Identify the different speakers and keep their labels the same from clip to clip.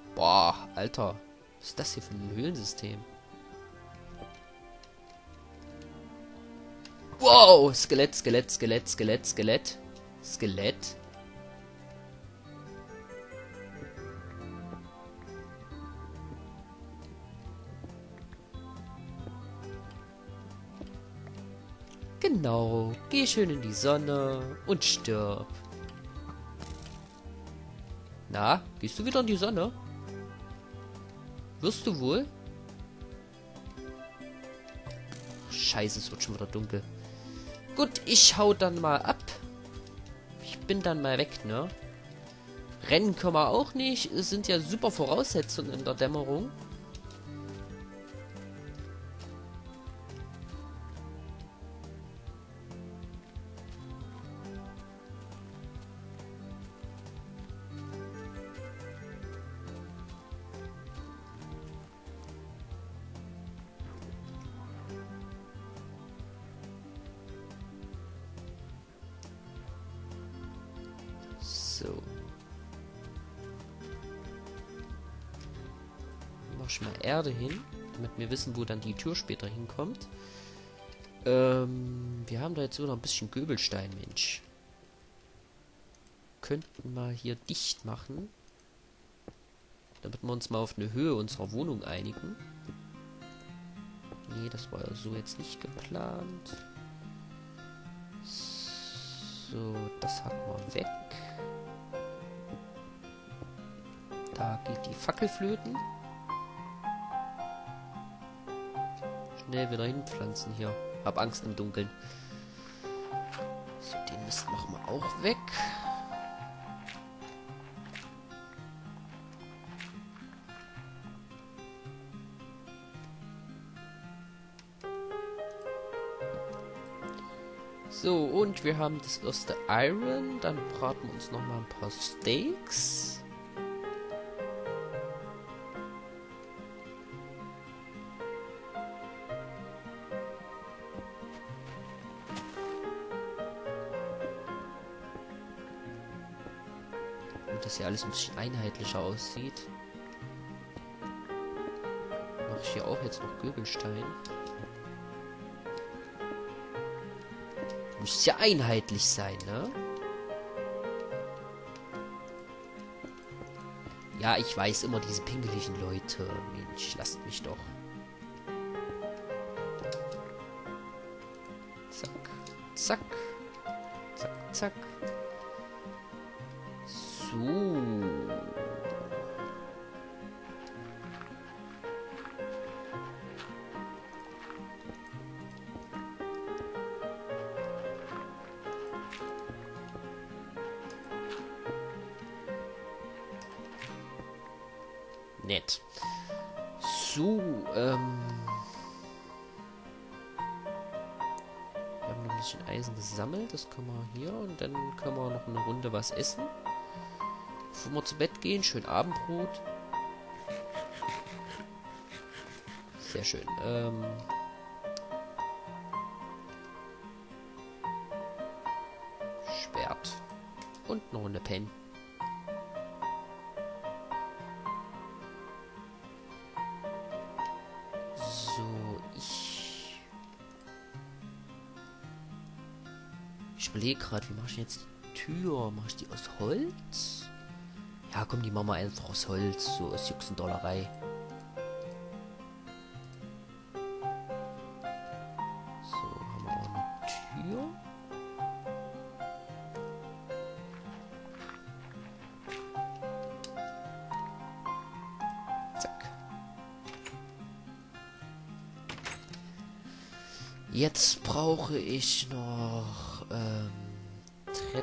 Speaker 1: Boah, Alter. Was ist das hier für ein Höhlensystem? Wow, Skelett, Skelett, Skelett, Skelett, Skelett. Skelett. Genau. Geh schön in die Sonne und stirb. Na, gehst du wieder in die Sonne? Wirst du wohl? Scheiße, es wird schon wieder dunkel. Gut, ich hau dann mal ab. Ich bin dann mal weg, ne? Rennen können wir auch nicht. Es sind ja super Voraussetzungen in der Dämmerung. So. Mach ich mal Erde hin, damit wir wissen, wo dann die Tür später hinkommt. Wir haben da jetzt sogar noch ein bisschen Göbelstein, Mensch. Könnten wir hier dicht machen. Damit wir uns mal auf eine Höhe unserer Wohnung einigen. Nee, das war ja so jetzt nicht geplant. So, das hacken wir weg. Da geht die Fackel flöten. Schnell wieder hinpflanzen hier. Hab Angst im Dunkeln. So, den Mist machen wir auch weg. So, und wir haben das erste Iron. Dann braten wir uns noch mal ein paar Steaks. Damit das hier alles ein bisschen einheitlicher aussieht. Mache ich hier auch jetzt noch Göbelstein. Muss ja einheitlich sein, ne? Ja, ich weiß immer, diese pingeligen Leute. Mensch, lasst mich doch. Zack, zack, zack, zack. So. Nett. So, wir haben noch ein bisschen Eisen gesammelt. Das können wir hier. Und dann können wir noch eine Runde was essen. Bevor wir zu Bett gehen. Schön Abendbrot. Sehr schön. Schwert. Und eine Runde Pen. So, ich überlege gerade, wie mache ich jetzt die Tür? Mache ich die aus Holz? Ja, komm, die machen wir einfach aus Holz. So aus Juxendollerei. So, haben wir auch eine Tür. Zack. Jetzt brauche ich noch Treppen.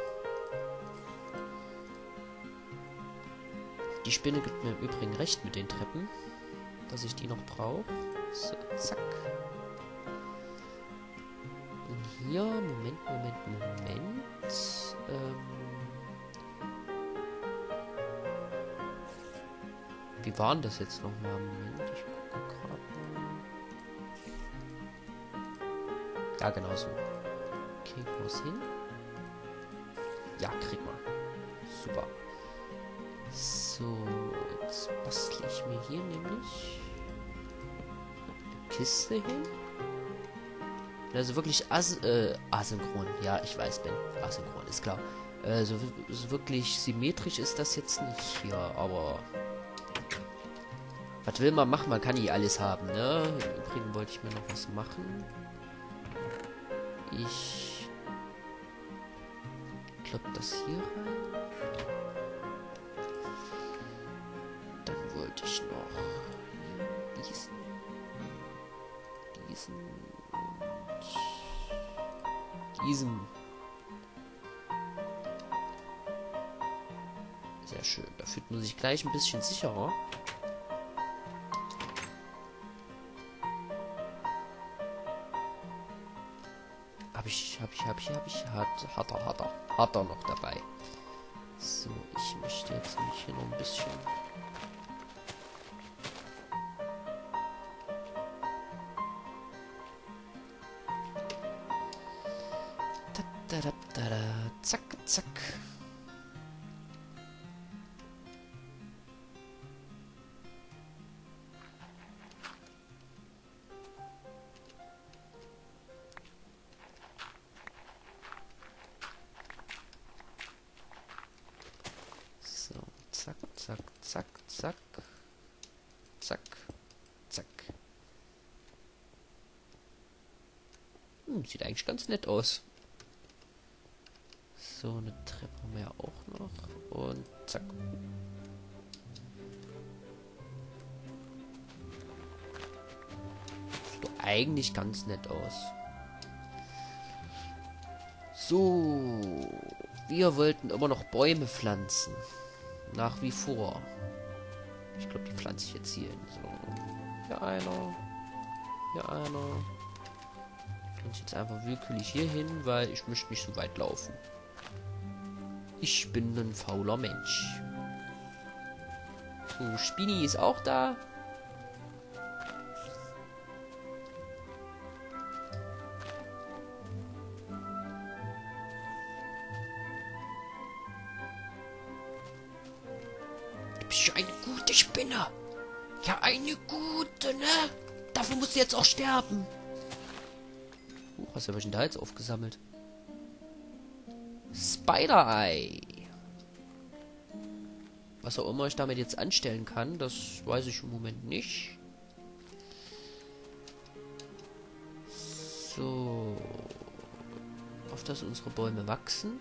Speaker 1: Die Spinne gibt mir im Übrigen recht mit den Treppen, dass ich die noch brauche. So, zack. Und hier, Moment. Wie war denn das jetzt nochmal? Moment, ich gucke gerade mal. Ja, genau so. Kriegen wir es hin? Ja, krieg mal. Super. So, wir hier nämlich eine Kiste hin. Also wirklich asynchron. Ja, ich weiß, Ben. Asynchron, ist klar. So wirklich symmetrisch ist das jetzt nicht hier, aber... Was will man machen? Man kann nicht alles haben, ne? Im Übrigen wollte ich mir noch was machen. Ich klopp das hier rein. Dann wollte ich noch diesen und diesen. Sehr schön. Da fühlt man sich gleich ein bisschen sicherer. Hat er noch dabei. So, ich möchte jetzt mich hier noch ein bisschen... Zack, zack. So, zack, zack, zack, zack. Zack, zack. Sieht eigentlich ganz nett aus. So, eine Treppe haben wir ja auch noch. Und zack. Sieht doch eigentlich ganz nett aus. So. Wir wollten immer noch Bäume pflanzen. Nach wie vor. Ich glaube, die pflanze ich jetzt hier hin. So. Hier einer. Hier einer. Ich pflanze jetzt einfach willkürlich hier hin, weil ich möchte nicht so weit laufen. Ich bin ein fauler Mensch. So, Spini ist auch da. Du bist ja eine gute Spinne. Ja, eine gute, ne? Dafür musst du jetzt auch sterben. Was habe ich denn da jetzt aufgesammelt? Spider-Eye. Was auch immer ich damit jetzt anstellen kann, das weiß ich im Moment nicht. So. Auf dass unsere Bäume wachsen.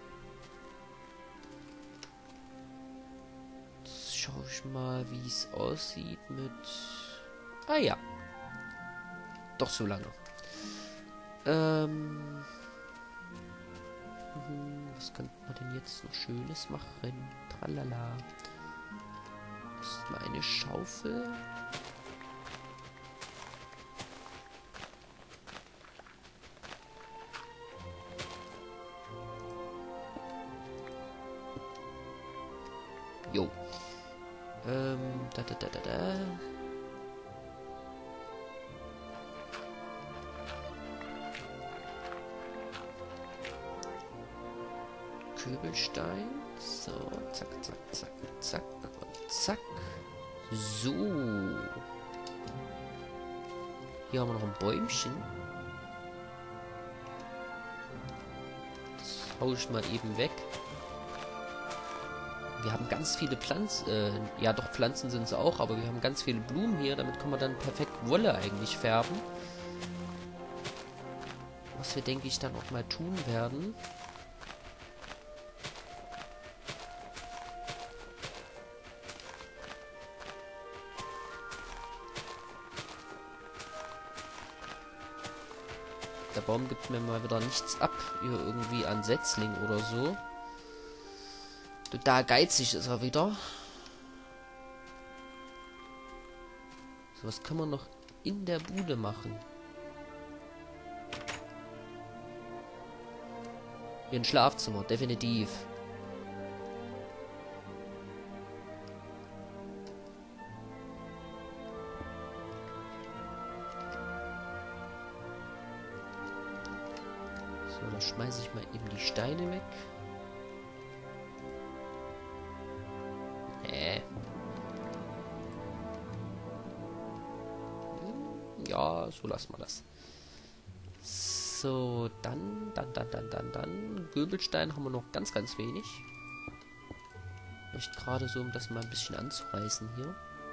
Speaker 1: Jetzt schaue ich mal, wie es aussieht mit... Ah ja. Doch so lange. Was könnte man denn jetzt noch Schönes machen? Tralala. Das ist mal eine Schaufel. Jo. Da. Kübelstein. So, zack, zack, zack, zack und zack. So. Hier haben wir noch ein Bäumchen. Das hau ich mal eben weg. Wir haben ganz viele Pflanzen. Ja, doch, Pflanzen sind es auch, aber wir haben ganz viele Blumen hier. Damit können wir dann perfekt Wolle eigentlich färben. Was wir, denke ich, dann auch mal tun werden. Der Baum gibt mir mal wieder nichts ab, hier irgendwie an Setzling oder so. Total geizig ist er wieder. So, was kann man noch in der Bude machen? Hier ein Schlafzimmer, definitiv. So, da schmeiße ich mal eben die Steine weg. Ja, so lassen wir das. So, dann. Göbelstein haben wir noch ganz, ganz wenig. Echt gerade so, um das mal ein bisschen anzureißen hier.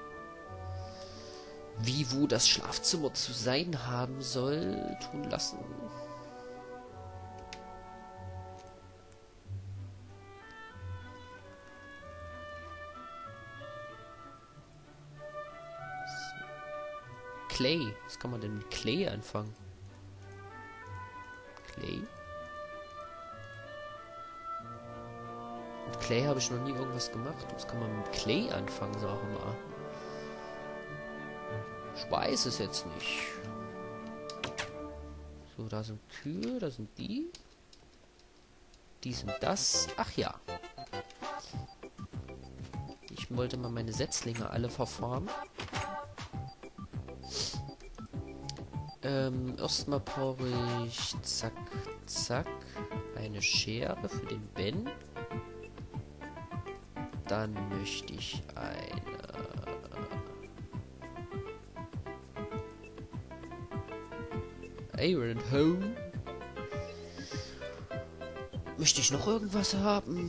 Speaker 1: Wie, wo das Schlafzimmer zu sein haben soll, tun lassen. Clay. Was kann man denn mit Clay anfangen? Clay? Mit Clay habe ich noch nie irgendwas gemacht. Was kann man mit Clay anfangen, sag mal? Ich weiß es jetzt nicht. So, da sind Kühe, da sind die. Die sind das. Ach ja. Ich wollte mal meine Setzlinge alle verformen. Erstmal brauche ich zack, zack, eine Schere für den Ben. Dann möchte ich Iron Home. Möchte ich noch irgendwas haben?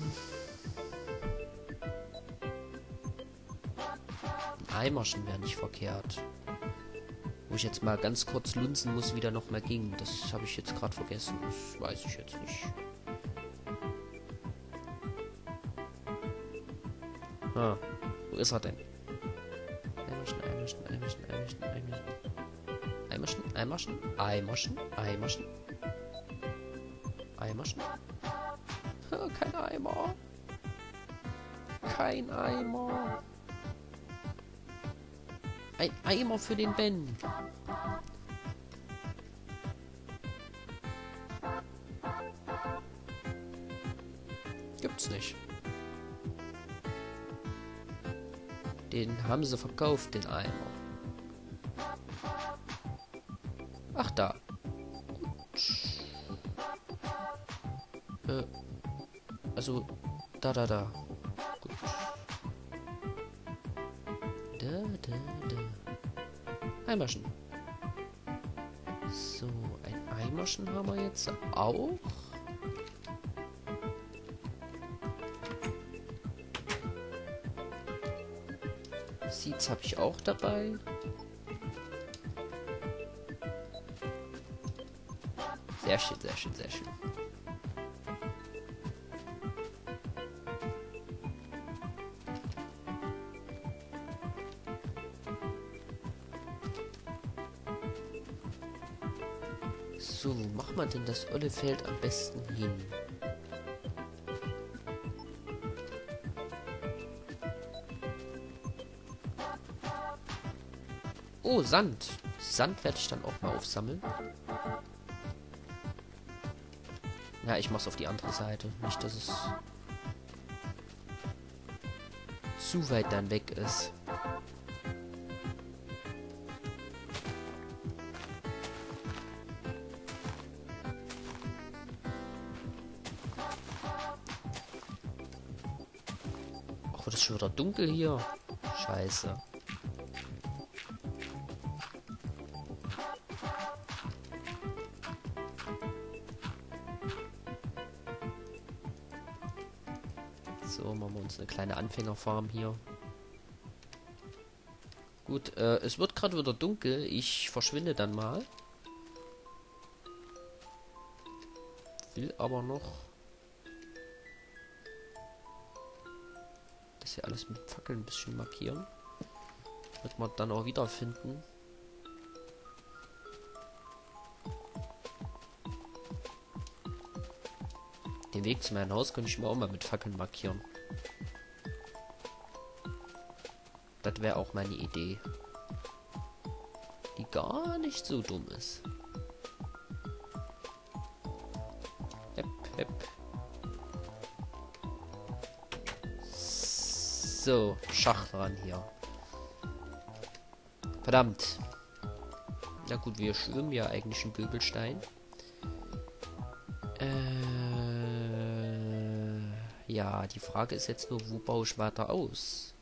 Speaker 1: Ein Eimerchen wäre nicht verkehrt. Wo ich jetzt mal ganz kurz lunzen muss, wie da noch mal ging. Das habe ich jetzt gerade vergessen. Das weiß ich jetzt nicht. Ah, wo ist er denn? Eimerchen, Eimerchen, Eimerchen, Eimerchen, Eimerchen. Eimerchen, Eimerchen, Eimerchen, Eimerchen. Eimerchen. Kein Eimer. Kein Eimer. Ein Eimer für den Ben. Gibt's nicht. Den haben sie verkauft, den Eimer. Ach, da. Also, da. Gut. Da. Eimerchen. So, ein Eimerchen haben wir jetzt auch. Seeds habe ich auch dabei. Sehr schön, sehr schön, sehr schön. So, wo macht man denn das olle Feld am besten hin? Oh, Sand. Sand werde ich dann auch mal aufsammeln. Ja, ich mach's auf die andere Seite. Nicht, dass es zu weit dann weg ist. Ach, wird es schon wieder dunkel hier? Scheiße. So, machen wir uns eine kleine Anfängerfarm hier. Gut, es wird gerade wieder dunkel. Ich verschwinde dann mal. Will aber noch das hier alles mit Fackeln ein bisschen markieren. Wird man dann auch wiederfinden. Den Weg zu meinem Haus könnte ich mir auch mal mit Fackeln markieren. Das wäre auch meine Idee. Die gar nicht so dumm ist. Hep. So, Schach dran hier. Verdammt. Na gut, wir schwimmen ja eigentlich in Göbelstein. Ja, die Frage ist jetzt nur, wo baue ich weiter aus?